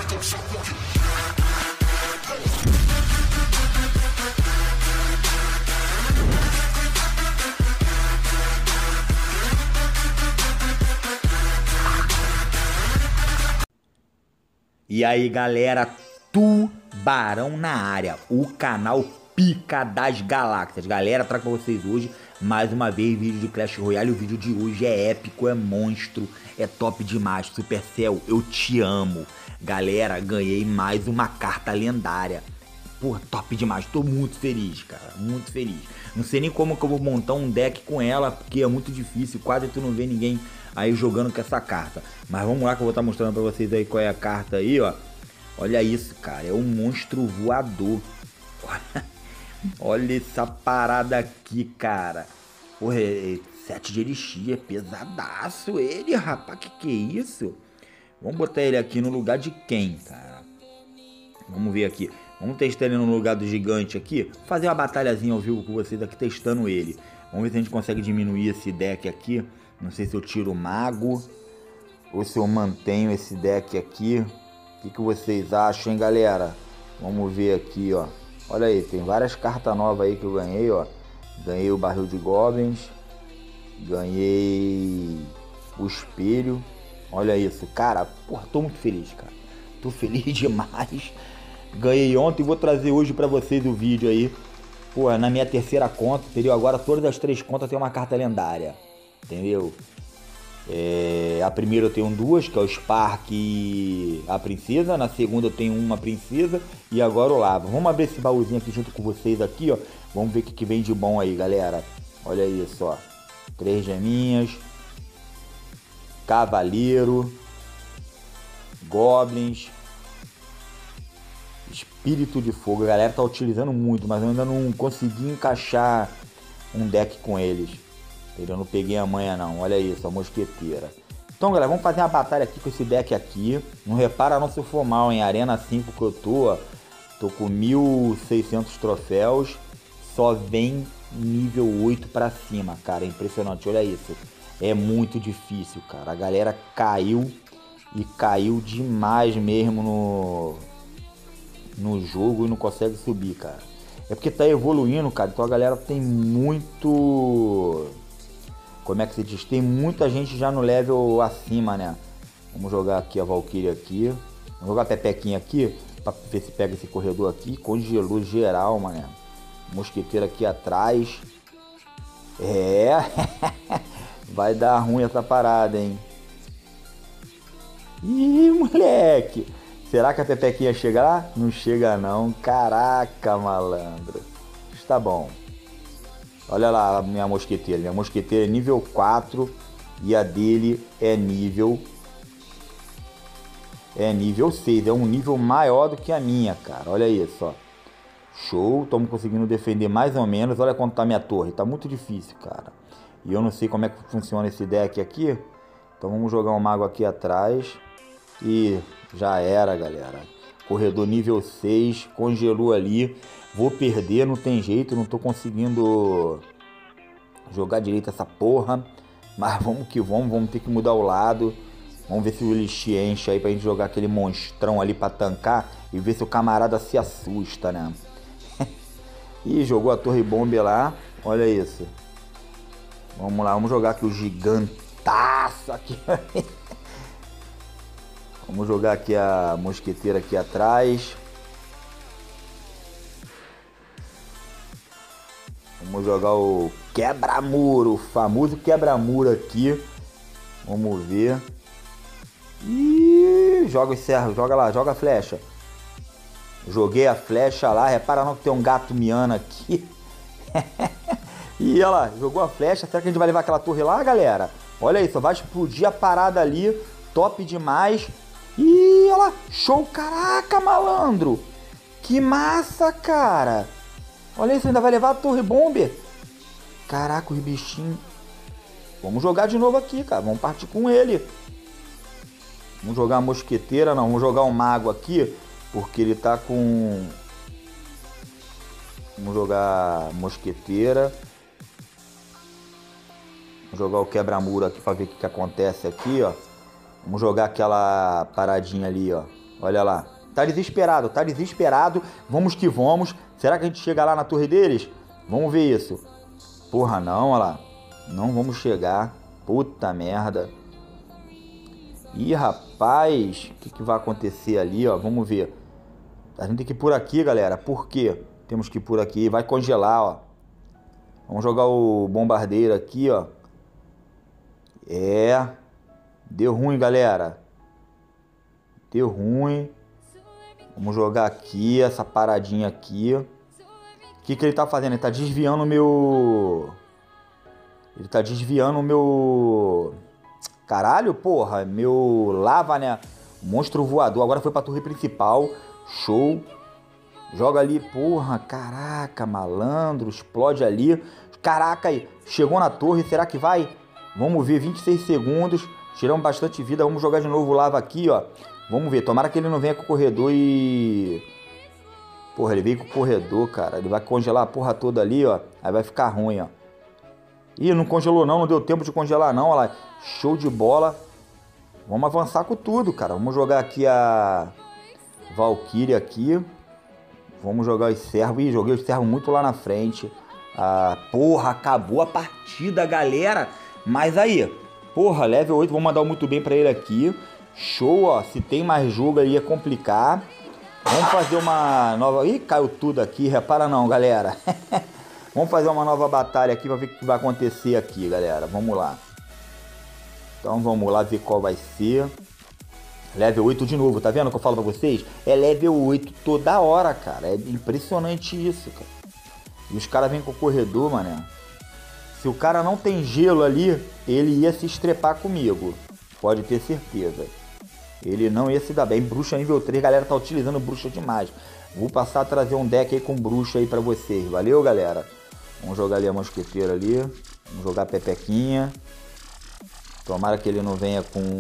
E aí, galera, Tubarão na área, o canal Pica das Galáxias. Galera, trago pra vocês hoje, mais uma vez, vídeo de Clash Royale. O vídeo de hoje é épico, é monstro, é top demais. Supercell, eu te amo. Galera, ganhei mais uma carta lendária. Pô, top demais, tô muito feliz, cara, muito feliz. Não sei nem como que eu vou montar um deck com ela, porque é muito difícil, quase tu não vê ninguém aí jogando com essa carta. Mas vamos lá que eu vou estar mostrando pra vocês aí qual é a carta aí, ó. Olha isso, cara, é um monstro voador. Olha essa parada aqui, cara. Porra, 7 de elixir, é pesadaço ele, rapaz, que é isso? Vamos botar ele aqui no lugar de quem, cara? Vamos ver aqui. Vamos testar ele no lugar do gigante aqui. Fazer uma batalhazinha ao vivo com vocês aqui, testando ele. Vamos ver se a gente consegue diminuir esse deck aqui. Não sei se eu tiro o mago ou se eu mantenho esse deck aqui. O que vocês acham, hein, galera? Vamos ver aqui, ó. Olha aí, tem várias cartas novas aí que eu ganhei, ó. Ganhei o barril de goblins. Ganhei o espelho. Olha isso, cara. Porra, tô muito feliz, cara. Tô feliz demais. Ganhei ontem e vou trazer hoje pra vocês o vídeo aí. Pô, na minha terceira conta, entendeu? Agora todas as 3 contas tem uma carta lendária, entendeu? A primeira eu tenho 2, que é o Spark e a princesa. Na segunda eu tenho uma princesa e agora o Lava. Vamos abrir esse baúzinho aqui junto com vocês aqui, ó. Vamos ver o que vem de bom aí, galera. Olha isso, ó. 3 geminhas. Cavaleiro. Goblins. Espírito de fogo, a galera tá utilizando muito, mas eu ainda não consegui encaixar um deck com eles. Eu não peguei a manha não, olha isso, a mosqueteira. Então, galera, vamos fazer uma batalha aqui com esse deck aqui. Não repara não se eu for mal, em Arena 5 que eu tô com 1.600 troféus. Só vem nível 8 pra cima, cara, é impressionante, olha isso. É muito difícil, cara, a galera caiu e caiu demais mesmo no jogo e não consegue subir, cara. É porque tá evoluindo, cara, então a galera tem muito... Como é que se diz? Tem muita gente já no level acima, né? Vamos jogar aqui a Valkyria aqui. Vamos jogar a Pepequinha aqui, pra ver se pega esse corredor aqui. Congelou geral, mané. Mosqueteira aqui atrás. Vai dar ruim essa parada, hein? Ih, moleque! Será que a Pepequinha chega lá? Não chega não. Caraca, malandro. Está bom. Olha lá a minha mosqueteira. Minha mosqueteira é nível 4 e a dele é nível 6. É um nível maior do que a minha, cara. Olha isso, ó. Show. Estamos conseguindo defender mais ou menos. Olha quanto tá minha torre. Tá muito difícil, cara. E eu não sei como é que funciona esse deck aqui. Então vamos jogar um mago aqui atrás. E já era, galera. Corredor nível 6. Congelou ali. Vou perder, não tem jeito. Não tô conseguindo jogar direito essa porra. Mas vamos que vamos. Vamos ter que mudar o lado. Vamos ver se o Elixir enche aí pra gente jogar aquele monstrão ali pra tancar. E ver se o camarada se assusta, né? Ih, jogou a torre bomba lá. Olha isso. Vamos lá, vamos jogar aqui o gigantaço aqui. Vamos jogar aqui a mosqueteira aqui atrás. Vamos jogar o quebra-muro, o famoso quebra-muro aqui. Vamos ver. Ih, joga o servo, joga lá, joga a flecha. Joguei a flecha lá, repara não que tem um gato miando aqui. Ih, olha lá, jogou a flecha. Será que a gente vai levar aquela torre lá, galera? Olha isso, vai explodir a parada ali. Top demais. Ih, olha lá, show, caraca, malandro. Que massa, cara. Olha isso, ainda vai levar a torre bomber. Caraca, os bichinhos. Vamos jogar de novo aqui, cara, vamos partir com ele. Vamos jogar a mosqueteira, não, vamos jogar o mago aqui. Porque ele tá com... Vamos jogar a mosqueteira. Vamos jogar o quebra-muro aqui pra ver o que acontece aqui, ó. Vamos jogar aquela paradinha ali, ó. Olha lá. Tá desesperado, tá desesperado. Vamos que vamos. Será que a gente chega lá na torre deles? Vamos ver isso. Porra, não, olha lá. Não vamos chegar. Puta merda. Ih, rapaz. O que vai acontecer ali, ó? Vamos ver. A gente tem que ir por aqui, galera. Por quê? Temos que ir por aqui. Vai congelar, ó. Vamos jogar o bombardeiro aqui, ó. É. Deu ruim, galera. Deu ruim. Vamos jogar aqui, essa paradinha aqui. O que ele tá fazendo? Ele tá desviando o meu... Ele tá desviando o meu... Caralho, porra. Meu lava, né? Monstro voador. Agora foi pra torre principal. Show. Joga ali, porra. Caraca, malandro. Explode ali. Caraca, aí. Chegou na torre. Será que vai? Vamos ver. 26 segundos. Tiramos bastante vida. Vamos jogar de novo o lava aqui, ó. Vamos ver. Tomara que ele não venha com o corredor e... Porra, ele veio com o corredor, cara. Ele vai congelar a porra toda ali, ó. Aí vai ficar ruim, ó. Ih, não congelou não. Não deu tempo de congelar não, olha lá. Show de bola. Vamos avançar com tudo, cara. Vamos jogar aqui a... Valkyrie aqui. Vamos jogar os servos. Ih, joguei os servos muito lá na frente. Ah, porra, acabou a partida, galera. Mas aí, porra, level 8. Vamos mandar o muito bem pra ele aqui. Show, ó. Se tem mais jogo aí é complicar. Vamos fazer uma nova... Ih, caiu tudo aqui. Repara não, galera. Vamos fazer uma nova batalha aqui pra ver o que vai acontecer aqui, galera. Vamos lá. Então vamos lá ver qual vai ser. Level 8 de novo, tá vendo o que eu falo pra vocês? É level 8 toda hora, cara. É impressionante isso, cara. E os caras vêm com o corredor, mané. Se o cara não tem gelo ali, ele ia se estrepar comigo. Pode ter certeza. Ele não ia se dar bem. Bruxa nível 3, galera tá utilizando bruxa demais. Vou passar a trazer um deck aí com bruxa aí pra vocês. Valeu, galera? Vamos jogar ali a mosqueteira ali. Vamos jogar a pepequinha. Tomara que ele não venha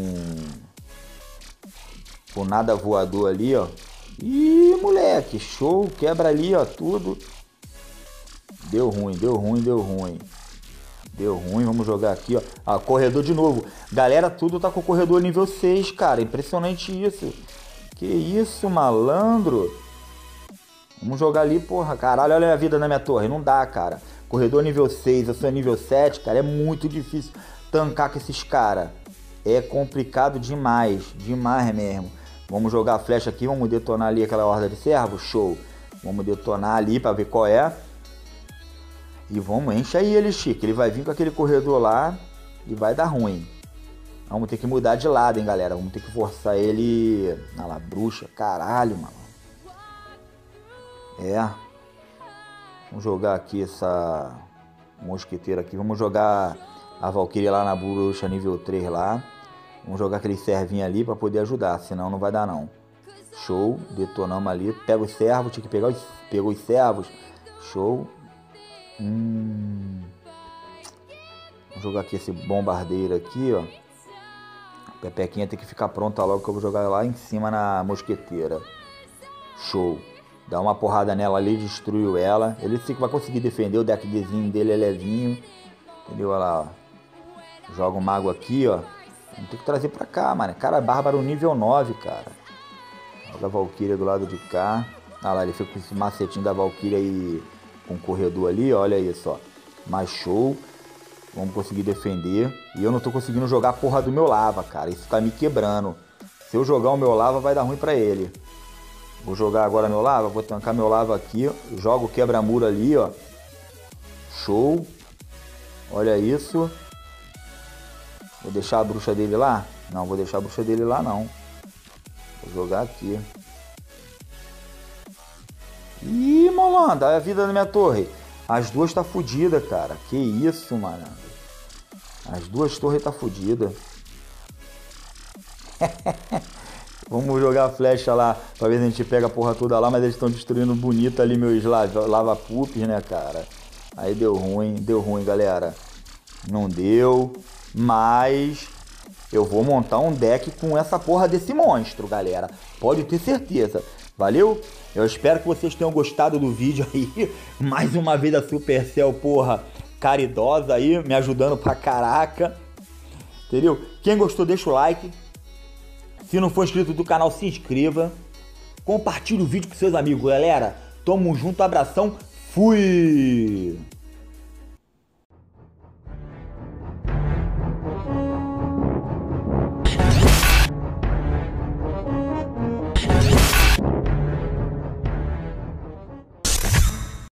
com nada voador ali, ó. Ih, moleque, show. Quebra ali, ó, tudo. Deu ruim, deu ruim, deu ruim. Deu ruim, vamos jogar aqui, ó. Ah, corredor de novo. Galera, tudo tá com o corredor nível 6, cara. Impressionante isso. Que isso, malandro. Vamos jogar ali, porra. Caralho, olha a vida na minha torre. Não dá, cara. Corredor nível 6, eu sou nível 7, cara. É muito difícil tancar com esses caras. É complicado demais. Demais mesmo. Vamos jogar a flecha aqui. Vamos detonar ali aquela horda de servos. Show. Vamos detonar ali pra ver qual é. E vamos, enche aí ele, Chico. Ele vai vir com aquele corredor lá e vai dar ruim. Vamos ter que mudar de lado, hein, galera. Vamos ter que forçar ele... Olha lá, bruxa. Caralho, mano. É. Vamos jogar aqui essa mosqueteira aqui. Vamos jogar a Valkyrie lá na bruxa nível 3 lá. Vamos jogar aquele servinho ali pra poder ajudar. Senão não vai dar, não. Show. Detonamos ali. Pega os servos. Tinha que pegar os... Pegou os servos. Show. Vamos jogar aqui esse bombardeiro aqui, ó. A pepequinha tem que ficar pronta logo que eu vou jogar lá em cima na mosqueteira. Show. Dá uma porrada nela ali, destruiu ela. Ele vai conseguir defender, o deckzinho dele é levinho. Entendeu? Olha lá, ó. Joga o mago aqui, ó. Vamos ter que trazer pra cá, mano. Cara, bárbaro nível 9, cara. Joga a Valkyria do lado de cá. Olha lá, ele fica com esse macetinho da Valkyria aí com o corredor ali, olha isso, ó. Mais show. Vamos conseguir defender. E eu não tô conseguindo jogar a porra do meu lava, cara. Isso tá me quebrando. Se eu jogar o meu lava, vai dar ruim pra ele. Vou jogar agora meu lava. Vou tancar meu lava aqui. Jogo o quebra-muro ali, ó. Show. Olha isso. Vou deixar a bruxa dele lá? Não, vou deixar a bruxa dele lá, não. Vou jogar aqui. Ih, molanda, olha a vida da minha torre. As duas tá fodida, cara. Que isso, mano. As duas torres tá fodida. Vamos jogar a flecha lá pra ver se a gente pega a porra toda lá. Mas eles estão destruindo bonito ali meus lava-pupes, né, cara? Aí deu ruim, galera. Não deu. Mas eu vou montar um deck com essa porra desse monstro, galera. Pode ter certeza. Valeu? Eu espero que vocês tenham gostado do vídeo aí. Mais uma vez a Supercell, porra, caridosa aí, me ajudando pra caraca. Entendeu? Quem gostou, deixa o like. Se não for inscrito do canal, se inscreva. Compartilhe o vídeo com seus amigos, galera. Tamo junto, abração. Fui!